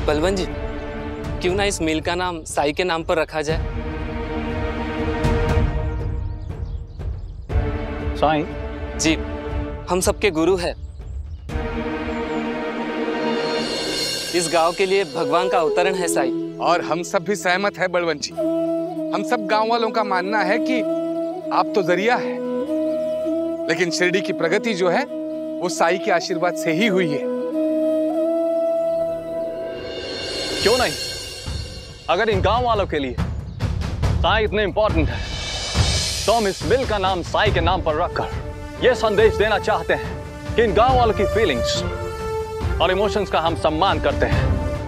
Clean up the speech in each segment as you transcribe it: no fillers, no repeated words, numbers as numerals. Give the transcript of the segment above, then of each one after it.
बलवन जी, क्यों ना इस मिल का नाम साई के नाम पर रखा जाए? साई जी, हम सबके गुरु हैं। इस गांव के लिए भगवान का अवतरण है साई। और हम सब भी सहमत है बलवन जी। हम सब गांव वालों का मानना है कि आप तो जरिया है, लेकिन शिरडी की प्रगति जो है वो साई के आशीर्वाद से ही हुई है। क्यों नहीं? अगर इन गांव वालों के लिए साई इतने इंपॉर्टेंट है तो हम इस मिल का नाम साई के नाम पर रखकर यह संदेश देना चाहते हैं कि इन गांव वालों की फीलिंग्स और इमोशंस का हम सम्मान करते हैं।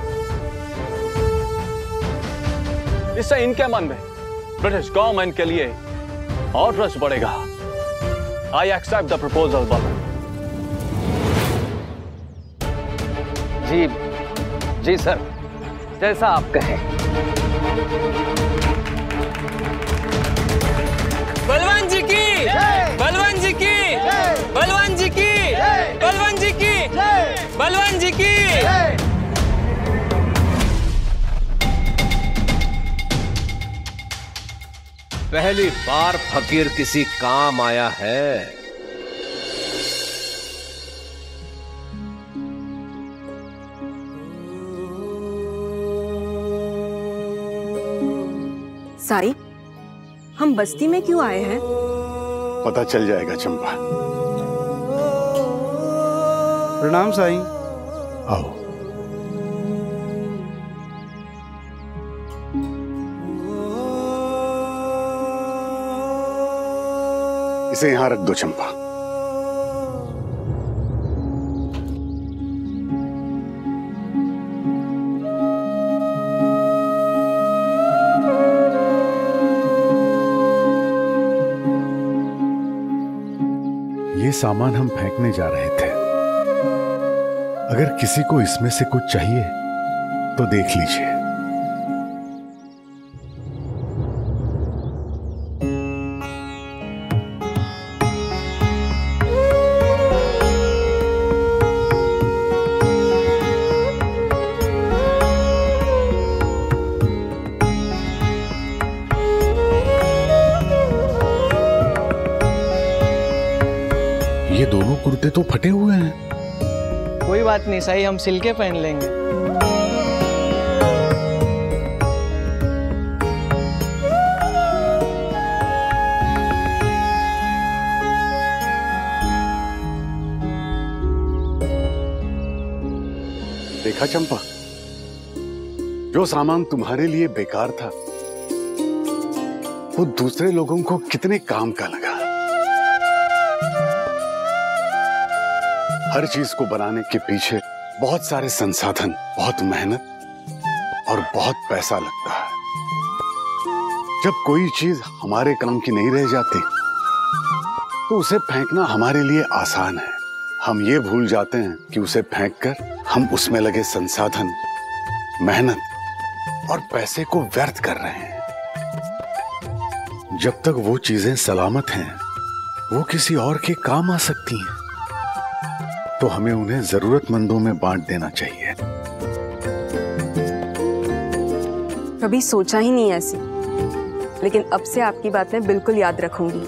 इससे इनके मन में ब्रिटिश गवर्नमेंट के लिए और ट्रस्ट बढ़ेगा। आई एक्सेप्ट द प्रपोजल बलवन। जी सर, जैसा आप कहें। बलवन जी की, बलवन जी की, बलवन जी की, बलवन जी की, बलवन जी की। पहली बार फकीर किसी काम आया है। साई, हम बस्ती में क्यों आए हैं? पता चल जाएगा चंपा। प्रणाम साई। आओ। इसे यहां रख दो चंपा। ये सामान हम फेंकने जा रहे थे। अगर किसी को इसमें से कुछ चाहिए तो देख लीजिए। ये दोनों कुर्ते तो फटे हुए हैं। कोई बात नहीं साई, हम सिल के पहन लेंगे। देखा चंपा, जो सामान तुम्हारे लिए बेकार था वो दूसरे लोगों को कितने काम का लगा। हर चीज को बनाने के पीछे बहुत सारे संसाधन, बहुत मेहनत और बहुत पैसा लगता है। जब कोई चीज हमारे काम की नहीं रह जाती तो उसे फेंकना हमारे लिए आसान है। हम ये भूल जाते हैं कि उसे फेंककर हम उसमें लगे संसाधन, मेहनत और पैसे को व्यर्थ कर रहे हैं। जब तक वो चीजें सलामत हैं, वो किसी और के काम आ सकती हैं, तो हमें उन्हें जरूरतमंदों में बांट देना चाहिए। कभी सोचा ही नहीं ऐसे, लेकिन अब से आपकी बात मैं बिल्कुल याद रखूंगी।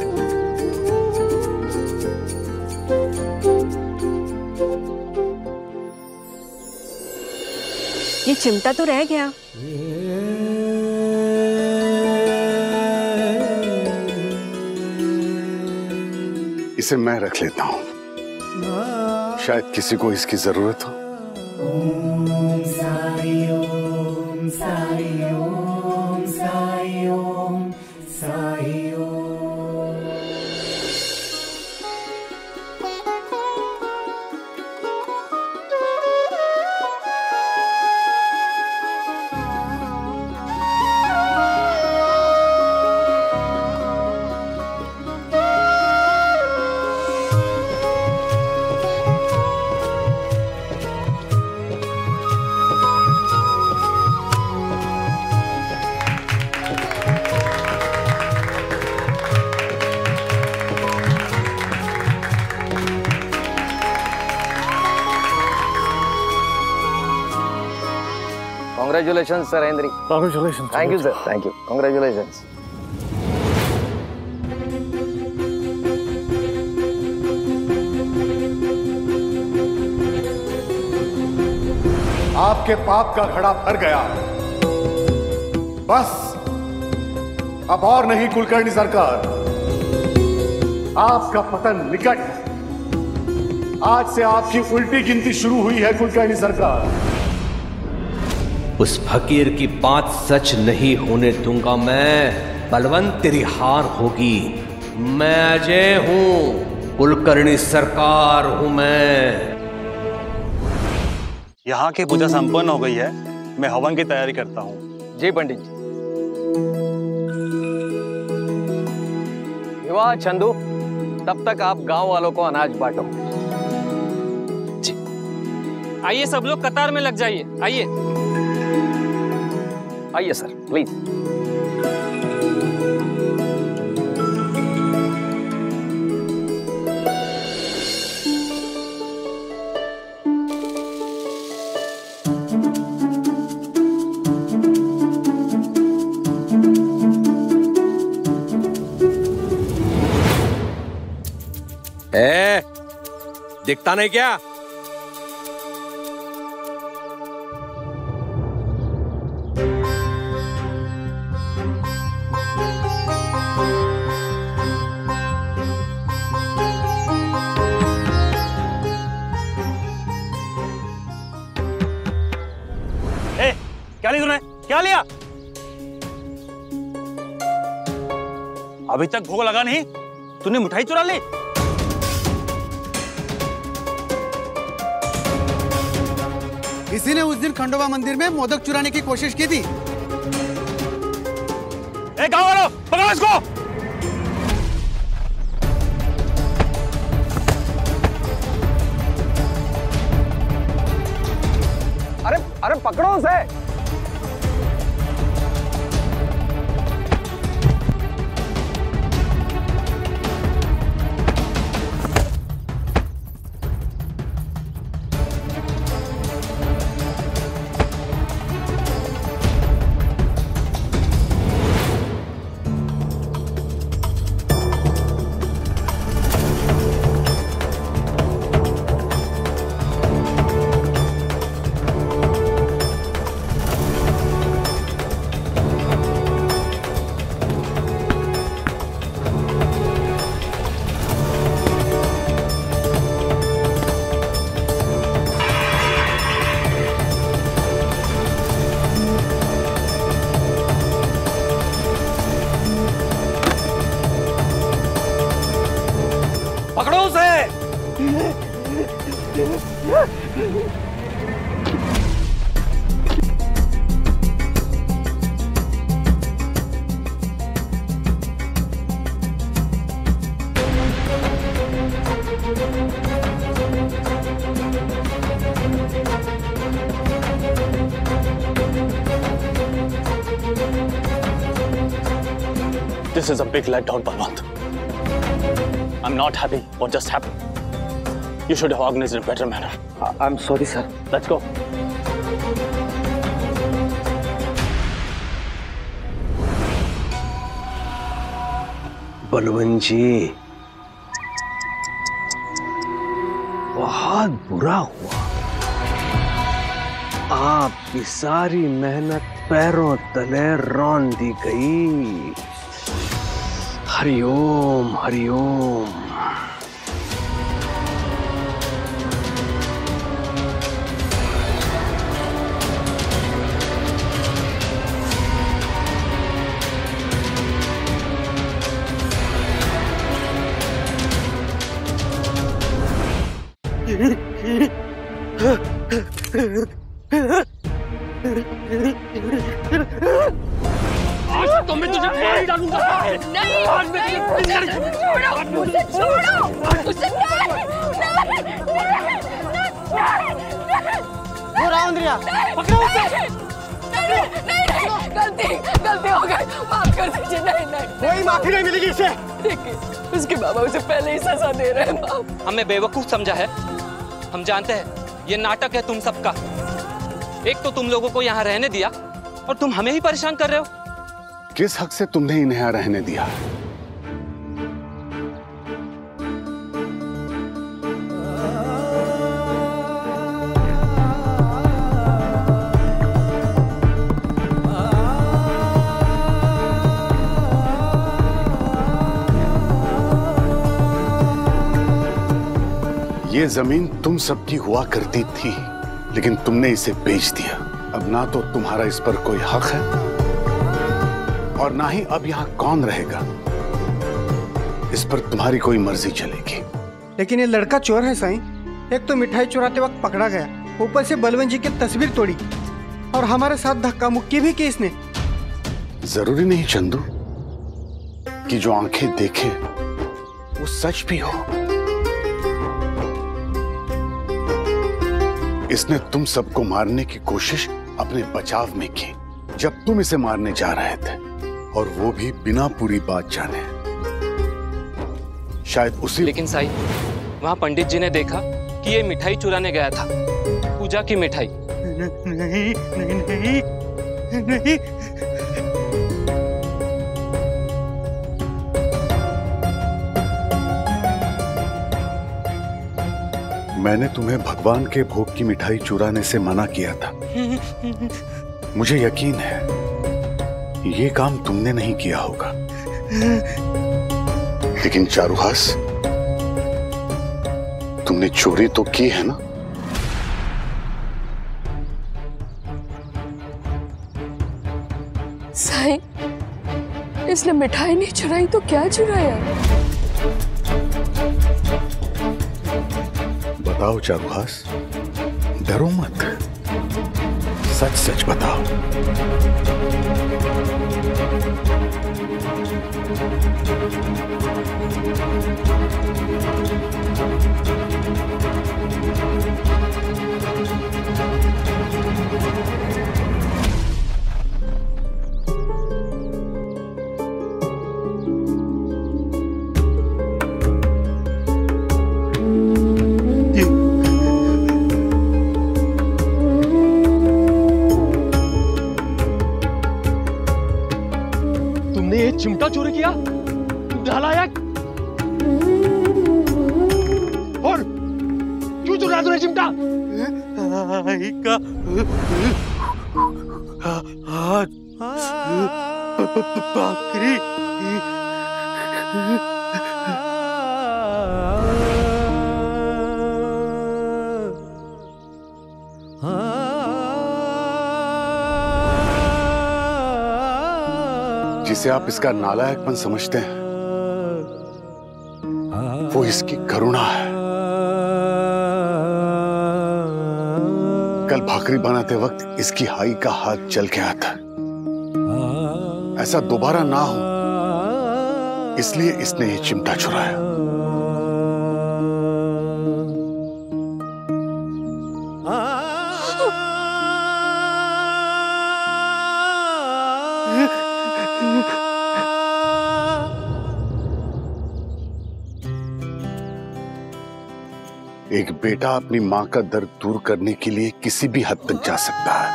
ये चिमटा तो रह गया। इसे मैं रख लेता हूं, शायद किसी को इसकी जरूरत हो। Om Sai Om Sai Om Sai Om Sai Om. Congratulation sir Henry. Congratulation. Thank you sir, thank you, congratulation. आपके पाप का घड़ा भर गया। बस अब और नहीं कुलकर्णी सरकार, आपका पतन निकट है। आज से आपकी उल्टी गिनती शुरू हुई है कुलकर्णी सरकार। उस फकीर की बात सच नहीं होने दूंगा मैं। बलवंत तेरी हार होगी। मैं अजय हूं, कुलकर्णी सरकार हूं मैं। यहाँ की पूजा संपन्न हो गई है, मैं हवन की तैयारी करता हूँ। जी पंडित जी। विवाह चंदू, तब तक आप गांव वालों को अनाज बांटो। जी। आइए सब लोग कतार में लग जाइए, आइए। आइए सर, प्लीज। दिखता नहीं क्या? क्या लिया तूने? क्या लिया? अभी तक भोग लगा नहीं, तूने मिठाई चुरा ली? इसी ने उस दिन खंडोबा मंदिर में मोदक चुराने की कोशिश की थी। गाँव वालों, पकड़ो इसको। अरे अरे पकड़ो उसे। This is a big letdown, Balwant. I'm not happy what just happened. You should have organized in a better manner. I'm sorry, sir. Let's go. Balwant जी, बहुत बुरा हुआ। आपकी सारी मेहनत पैरों तले रौंद दी गई। हरिओम हरिओम। आज तो मैं तुझे मार ही डालूंगा। नहीं, आज मैं तुझे छोड़ो, उसे छोड़ो, उसे उंड्रेया, पकड़ो उसे। नहीं, गलती हो गई, माफ कर दीजिए। नहीं, कोई माफी नहीं मिलेगी इसे। देखिए, उसके बाबा उसे पहले ही सजा दे रहे हैं। हमें बेवकूफ समझा है। हम जानते हैं ये नाटक है तुम सबका। एक तो तुम लोगों को यहाँ रहने दिया और तुम हमें ही परेशान कर रहे हो। किस हक से तुमने इन्हें यहाँ रहने दिया? ये जमीन तुम सबकी हुआ करती थी, लेकिन तुमने इसे बेच दिया। अब ना तो तुम्हारा इस पर कोई हक है और ना ही अब यहाँ कौन रहेगा। इस पर तुम्हारी कोई मर्जी चलेगी। लेकिन ये लड़का चोर है साईं। एक तो मिठाई चुराते वक्त पकड़ा गया, ऊपर से बलवंत जी की तस्वीर तोड़ी और हमारे साथ धक्का मुक्की भी की इसने। जरूरी नहीं चंदू कि जो आंखें देखे वो सच भी हो। इसने तुम सबको मारने की कोशिश अपने बचाव में की जब तुम इसे मारने जा रहे थे, और वो भी बिना पूरी बात जाने। शायद उसी। लेकिन साईं, वहाँ पंडित जी ने देखा कि ये मिठाई चुराने गया था, पूजा की मिठाई। नहीं नहीं नहीं नहीं। मैंने तुम्हें भगवान के भोग की मिठाई चुराने से मना किया था। मुझे यकीन है ये काम तुमने नहीं किया होगा। लेकिन चारुहास, तुमने चोरी तो की है ना? साईं, इसने मिठाई नहीं चुराई तो क्या चुराया? बताओ चारुहास, डरो मत, सच सच बताओ। चिमटा चोरी किया, नालायक। और क्यों चुरा तूने चिमटा? बकरी। जिसे आप इसका नालायकपन समझते हैं, वो इसकी करुणा है। कल भाकरी बनाते वक्त इसकी हाई का हाथ जल गया था। ऐसा दोबारा ना हो इसलिए इसने ये चिमटा चुराया। एक बेटा अपनी मां का दर्द दूर करने के लिए किसी भी हद तक जा सकता है।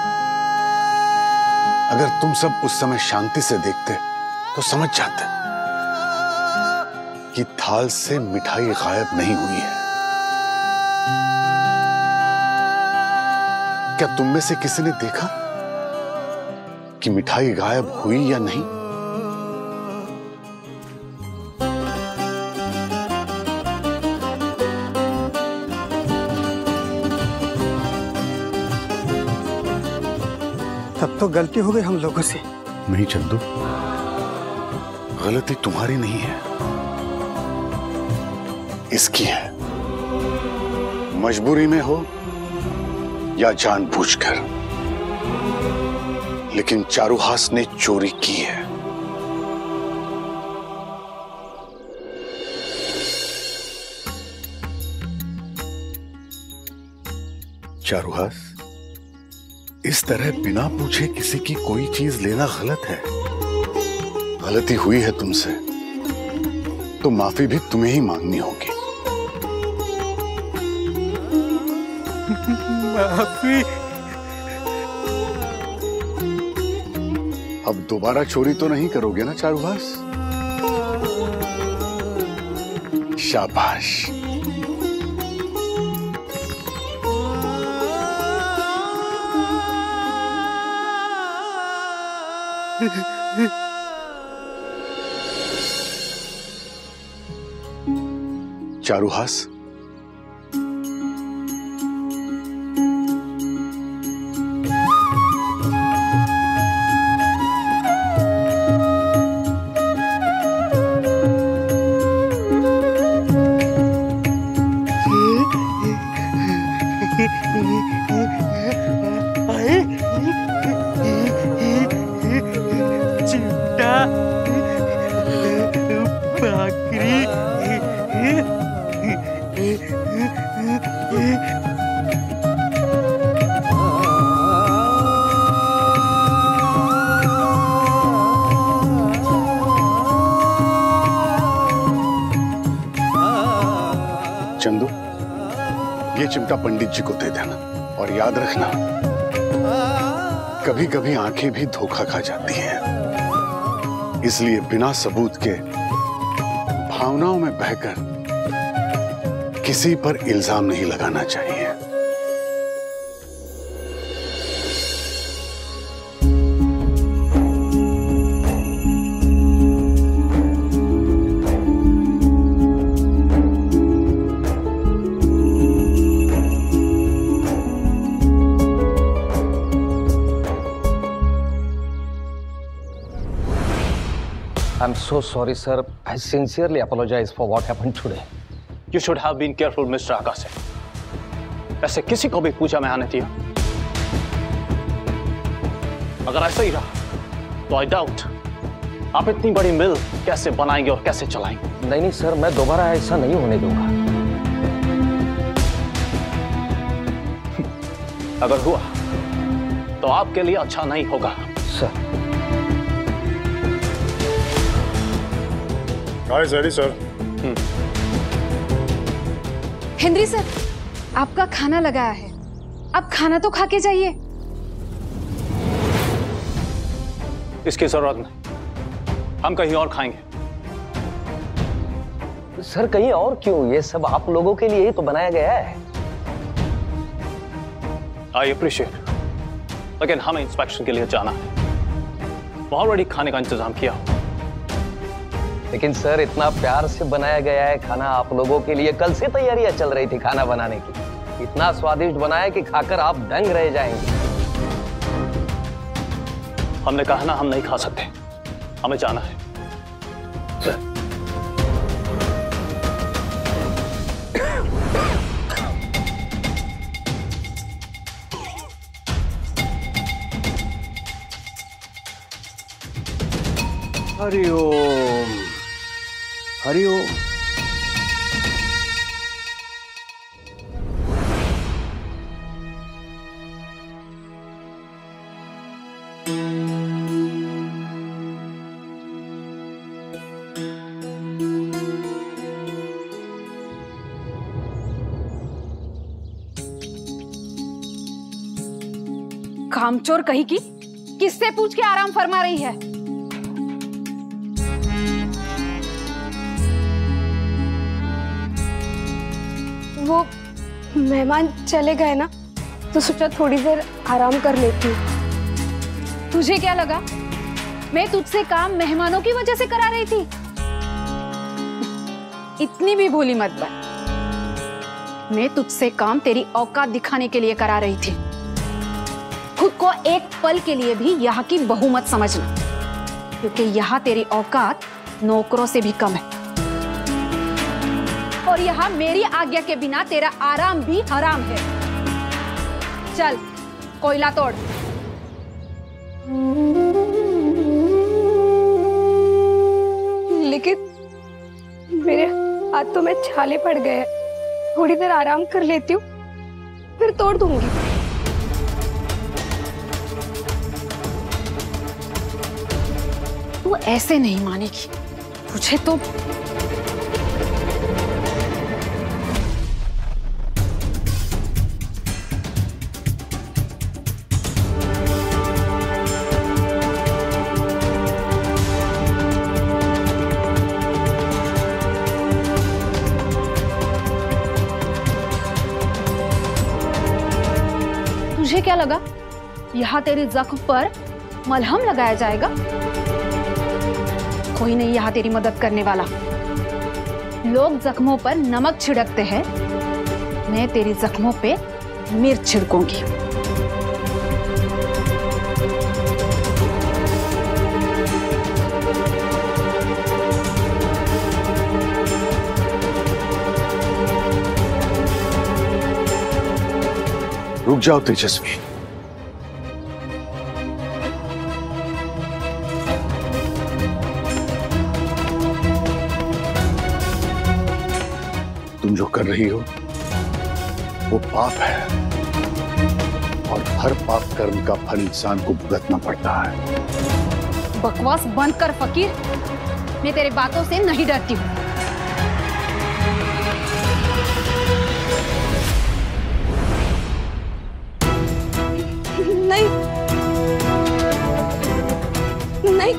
अगर तुम सब उस समय शांति से देखते तो समझ जाते कि थाल से मिठाई गायब नहीं हुई है। क्या तुम में से किसी ने देखा कि मिठाई गायब हुई या नहीं? तब तो गलती हो गई हम लोगों से। नहीं चंदू, गलती तुम्हारी नहीं है, इसकी है। मजबूरी में हो या जानबूझकर, लेकिन चारुहास ने चोरी की है। चारुहास, इस तरह बिना पूछे किसी की कोई चीज लेना गलत है। गलती हुई है तुमसे तो माफी भी तुम्हें ही मांगनी होगी। माफी? अब दोबारा चोरी तो नहीं करोगे ना चारूहास? शाबाश। चारूहास, चंदू, ये चिमटा पंडित जी को दे देना और याद रखना, कभी कभी आंखें भी धोखा खा जाती हैं, इसलिए बिना सबूत के भावनाओं में बहकर किसी पर इल्जाम नहीं लगाना चाहिए। I'm so sorry, sir. I sincerely apologize for what happened today. You should have been careful, Mr. Akase. ऐसे किसी को भी पूजा में आने दिया। अगर ऐसा ही रहा, तो I doubt आप इतनी बड़ी मिल कैसे बनाएंगे और कैसे चलाएंगे। नहीं सर, मैं दोबारा ऐसा नहीं होने दूंगा। अगर हुआ, तो आपके लिए अच्छा नहीं होगा। सर। सर। हेनरी सर, आपका खाना लगाया है, आप खाना तो खा के जाइए। इसकी जरूरत नहीं, हम कहीं और खाएंगे। सर कहीं और क्यों? ये सब आप लोगों के लिए ही तो बनाया गया है। आई अप्रिशिएट, लेकिन हमें इंस्पेक्शन के लिए जाना है। ऑलरेडी खाने का इंतजाम किया। लेकिन सर इतना प्यार से बनाया गया है खाना आप लोगों के लिए। कल से तैयारियां चल रही थी खाना बनाने की। इतना स्वादिष्ट बनाया कि खाकर आप दंग रह जाएंगे। हमने कहा ना, हम नहीं खा सकते, हमें जाना है। सर। हरिओम हरिओम। कामचोर कहीं की, किससे पूछ के आराम फरमा रही है? वो मेहमान चले गए ना, तो सोचा थोड़ी देर आराम कर लेती हूँ। तुझे क्या लगा मैं तुझसे काम मेहमानों की वजह से करा रही थी? इतनी भी भोली मत बन। मैं तुझसे काम तेरी औकात दिखाने के लिए करा रही थी। खुद को एक पल के लिए भी यहाँ की बहू मत समझना, क्योंकि यहाँ तेरी औकात नौकरों से भी कम है। और यहाँ मेरी आज्ञा के बिना तेरा आराम भी हराम है। चल कोयला तोड़। लेकिन मेरे हाथों में छाले पड़ गए, थोड़ी देर आराम कर लेती हूँ, फिर तोड़ दूंगी। तू ऐसे नहीं मानेगी, तुझे तो तुझे क्या लगा यहाँ तेरे जख्म पर मलहम लगाया जाएगा? कोई नहीं यहाँ तेरी मदद करने वाला। लोग जख्मों पर नमक छिड़कते हैं, मैं तेरे जख्मों पे मिर्च छिड़कूंगी। रुक जाओ तेजस्वी। तुम जो कर रही हो वो पाप है, और हर पाप कर्म का फल इंसान को भुगतना पड़ता है। बकवास बंद कर फकीर, मैं तेरे बातों से नहीं डरती हूँ। नहीं नहीं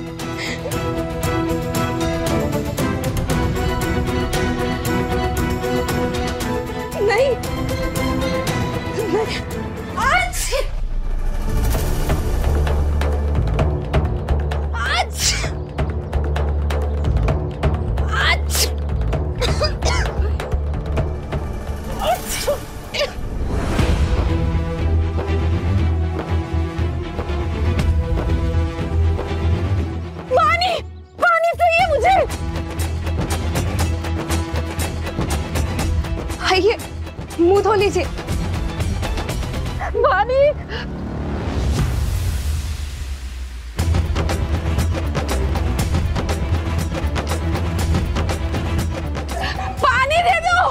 नहीं नहीं। आज आज आज पानी पानी चाहिए मुझे। आइए मुंह धो लीजिए। पानी पानी दे दो।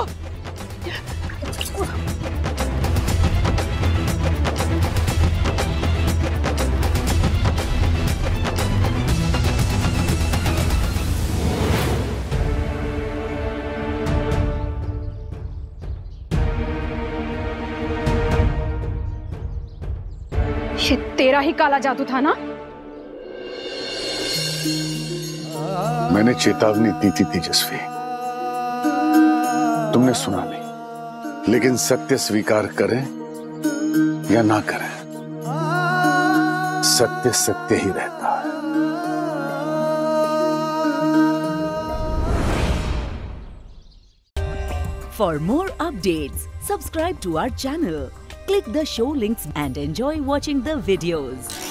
ये तेरा ही काला जादू था ना? मैंने चेतावनी दी थी तेजस्वी, तुमने सुना नहीं। लेकिन सत्य स्वीकार करें या ना करें, सत्य सत्य ही रहता है। For more updates, subscribe to our channel, click the show links and enjoy watching the videos.